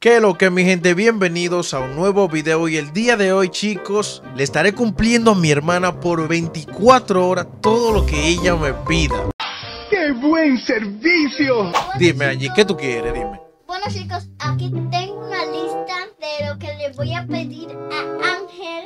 ¿Qué lo que mi gente? Bienvenidos a un nuevo video y el día de hoy, chicos, le estaré cumpliendo a mi hermana por 24 horas todo lo que ella me pida. ¡Qué buen servicio! Dime, Angie, ¿qué tú quieres? Dime. Bueno, chicos, aquí tengo una lista de lo que le voy a pedir a Ángel.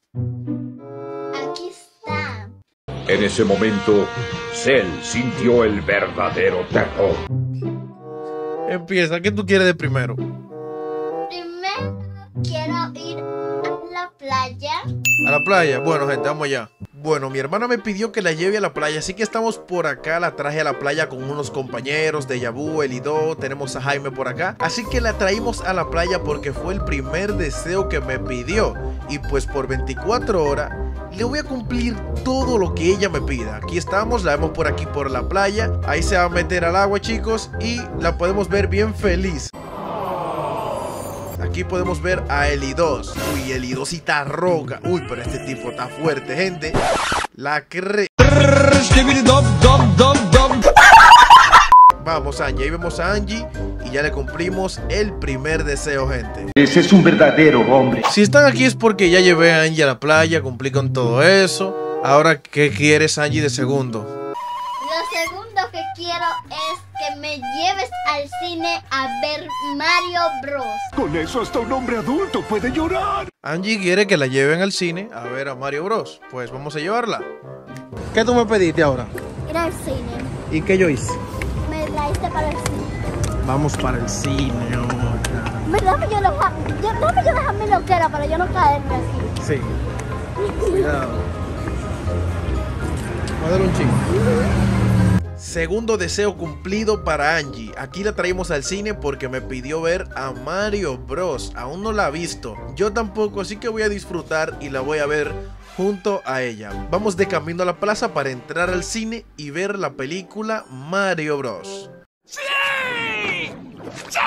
Aquí está. En ese momento, Cell sintió el verdadero terror. Empieza, ¿qué tú quieres de primero? Primero quiero ir a la playa. ¿A la playa? Bueno, gente, vamos allá. Bueno, mi hermana me pidió que la lleve a la playa, así que estamos por acá. La traje a la playa con unos compañeros de Yabu, Elido, tenemos a Jaime por acá. Así que la traímos a la playa porque fue el primer deseo que me pidió. Y pues por 24 horas le voy a cumplir todo lo que ella me pida. Aquí estamos, la vemos por aquí por la playa. Ahí se va a meter al agua, chicos, y la podemos ver bien feliz. Aquí podemos ver a Elidos. Uy, Elidosita roca. Uy, pero este tipo está fuerte, gente. La cree. Vamos, Angie. Ahí vemos a Angie y ya le cumplimos el primer deseo, gente. Ese es un verdadero hombre. Si están aquí es porque ya llevé a Angie a la playa, cumplí con todo eso. Ahora, ¿qué quieres, Angie, de segundo? Lo segundo que quiero es que me lleves al cine a ver Mario Bros. Con eso hasta un hombre adulto puede llorar. Angie quiere que la lleven al cine a ver a Mario Bros. Pues vamos a llevarla. ¿Qué tú me pediste ahora? Ir al cine. ¿Y qué yo hice? Me la hice para el cine. Vamos para el cine ahora. Dame yo dejarme lo que era para yo no caerme así. Sí. Cuidado. Voy a darle un chingo. Segundo deseo cumplido para Angie. Aquí la traímos al cine porque me pidió ver a Mario Bros. Aún no la ha visto. Yo tampoco, así que voy a disfrutar y la voy a ver junto a ella. Vamos de camino a la plaza para entrar al cine y ver la película Mario Bros. ¡Sí! ¡Sí!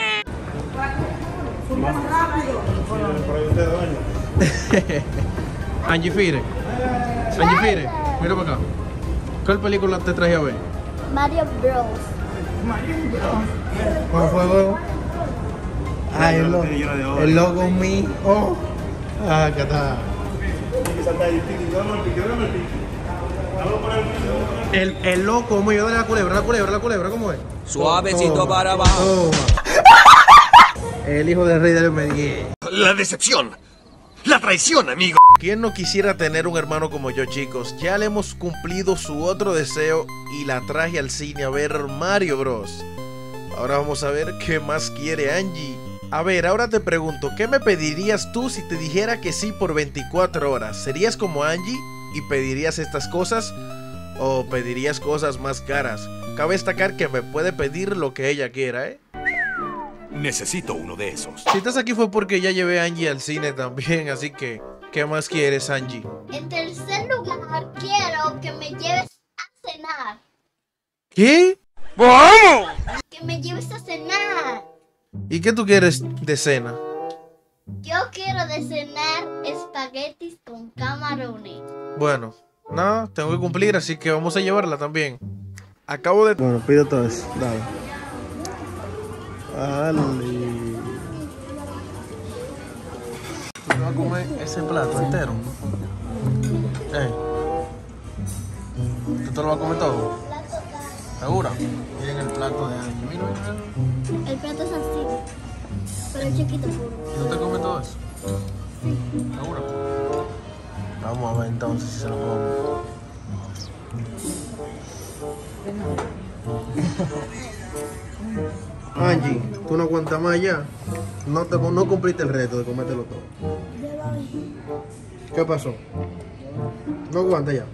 Angie Fire. Angie Fire, mira para acá. ¿Cuál película te traje a ver? Mario Bros. ¿Cómo fue, huevo? Ay, el logo mío. Oh. Ah, acá está. El loco mío, dale la culebra, ¿cómo es? Suavecito para abajo. El hijo del rey del Medellín. La decepción. La traición, amigo. ¿Quién no quisiera tener un hermano como yo, chicos? Ya le hemos cumplido su otro deseo y la traje al cine a ver Mario Bros. Ahora vamos a ver qué más quiere Angie. A ver, ahora te pregunto, ¿qué me pedirías tú si te dijera que sí por 24 horas? ¿Serías como Angie y pedirías estas cosas? ¿O pedirías cosas más caras? Cabe destacar que me puede pedir lo que ella quiera, ¿eh? Necesito uno de esos. Si estás aquí fue porque ya llevé a Angie al cine también, así que ¿qué más quieres, Angie? En tercer lugar, quiero que me lleves a cenar. ¿Qué? ¡Vamos! Que me lleves a cenar. ¿Y qué tú quieres de cena? Yo quiero de cenar espaguetis con camarones. Bueno, no, tengo que cumplir, así que vamos a llevarla también. Acabo de... Bueno, pido todo eso, dale. Dale. ¿Tú vas a comer ese plato entero? ¿Tú te lo vas a comer todo? ¿Segura? Miren el plato de Angie, mira. El plato es así, pero es chiquito puro. ¿Y no te comes todo eso? ¿Segura? Vamos a ver entonces si se lo come. Angie, tú no aguantas más ya. No cumpliste el reto de comértelo todo. ¿Qué pasó? No aguanta ya.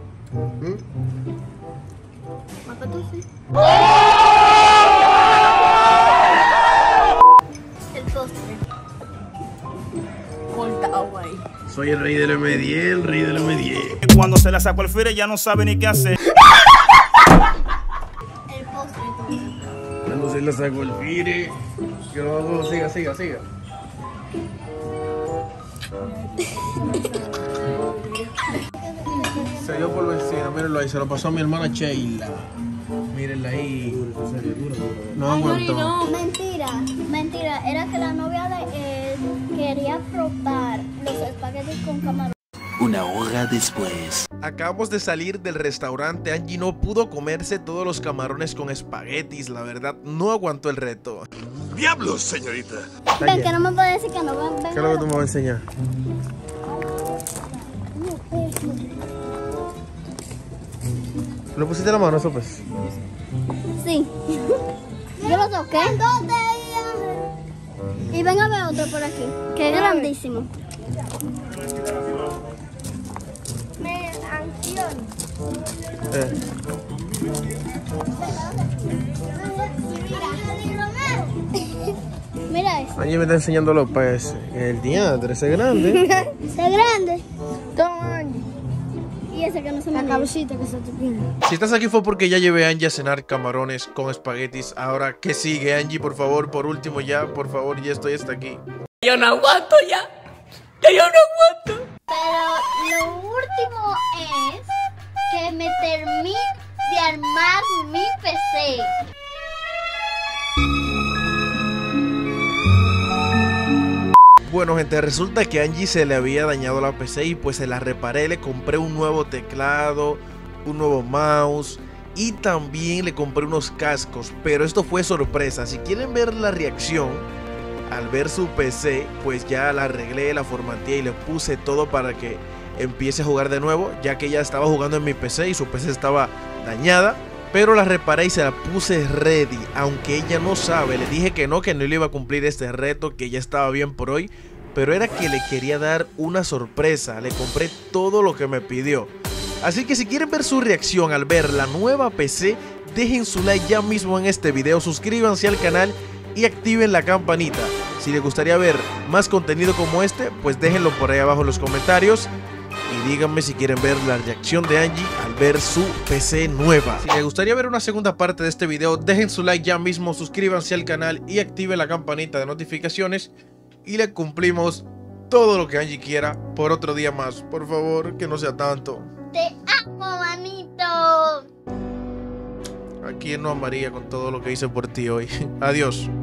El postre. Soy el rey del MD, el rey del MD. Cuando se la sacó el fire ya no sabe ni qué hacer. El postre tú. Cuando se le sacó el fire. Yo lo hago, siga. Se dio por vencida, mírenlo ahí, se lo pasó a mi hermana Sheila. Mírenla ahí. No aguantó. Mentira Mira, era que la novia de él quería probar los espaguetis con camarón. Una hora después. Acabamos de salir del restaurante. Angie no pudo comerse todos los camarones con espaguetis. La verdad, no aguantó el reto. ¡Diablos, señorita! Ven, que no me puede decir que no. Ven, ¿Qué es lo que tú me vas a enseñar? ¿Le pusiste la mano a eso, pues? Sí. Yo lo toqué. Y ven a ver otro por aquí, que es grandísimo. Mira eso. Angie me está enseñando los peces. El diantre, ese es grande. Ese es grande. Toma, Angie. Y ese que no se me... La cabecita que se te pide. Si estás aquí fue porque ya llevé a Angie a cenar camarones con espaguetis. Ahora, ¿qué sigue, Angie? Por favor, por último ya, por favor, ya estoy hasta aquí. Yo no aguanto ya. Ya yo no aguanto. Pero lo último es que me termine de armar mi PC. Bueno, gente, resulta que a Angie se le había dañado la PC y pues se la reparé. Le compré un nuevo teclado, un nuevo mouse y también le compré unos cascos. Pero esto fue sorpresa. Si quieren ver la reacción al ver su PC, pues ya la arreglé, la formateé y le puse todo para que empiece a jugar de nuevo, ya que ella estaba jugando en mi PC y su PC estaba dañada. Pero la reparé y se la puse ready, aunque ella no sabe. Le dije que no le iba a cumplir este reto, que ya estaba bien por hoy. Pero era que le quería dar una sorpresa. Le compré todo lo que me pidió. Así que si quieren ver su reacción al ver la nueva PC, dejen su like ya mismo en este video, suscríbanse al canal y activen la campanita. Si les gustaría ver más contenido como este, pues déjenlo por ahí abajo en los comentarios. Y díganme si quieren ver la reacción de Angie al ver su PC nueva. Si les gustaría ver una segunda parte de este video, dejen su like ya mismo, suscríbanse al canal y activen la campanita de notificaciones. Y le cumplimos todo lo que Angie quiera por otro día más. Por favor, que no sea tanto. Te amo, manito. ¿A quién no amaría con todo lo que hice por ti hoy? Adiós.